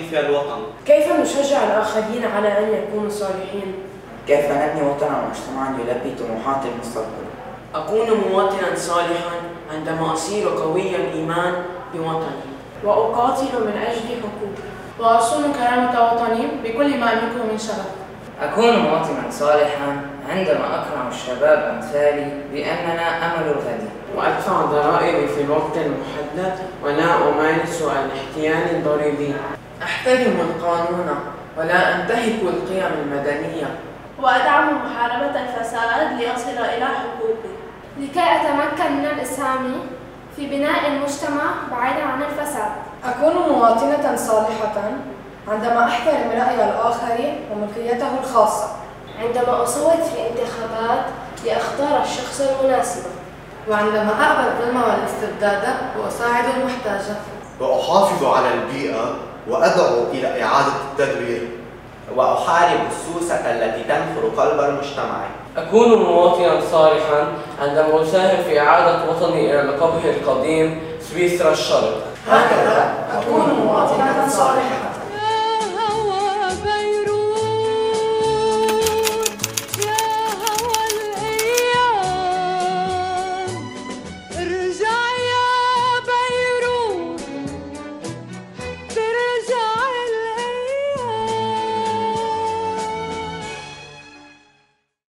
تضييف الوطن. كيف نشجع الآخرين على أن يكونوا صالحين؟ كيف نبني وطنا ومجتمعا يلبي طموحات المستقبل؟ أكون مواطنا صالحا عندما أصير قوي الإيمان بوطني، وأقاتل من أجل حقوقي، وأصون كرامة وطني بكل ما أملكه من شغف. أكون مواطنا صالحا عندما أقنع الشباب أمثالي بأننا أمل الغد، وأدفع ضرائبي في الوقت المحدد ولا أمارس الاحتيال الضريبي، أحترم القانون ولا أنتهك القيم المدنية، وأدعم محاربة الفساد لأصل إلى حقوقي، لكي أتمكن من الإسهام في بناء المجتمع بعيدا عن الفساد. أكون مواطنة صالحة عندما أحترم رأي الآخر وملكيته الخاصة، عندما أصوت في الانتخابات لأختار الشخص المناسب، وعندما أقبل الظلم والاستبداد وأساعد المحتاج، وأحافظ على البيئة وأدعو إلى إعادة التدوير، وأحارب السوسة التي تنفر قلب المجتمع. أكون مواطنا صالحا عندما أساهم في إعادة وطني إلى لقبه القديم سويسرا الشرق. هكذا أكون مواطنة صالحة.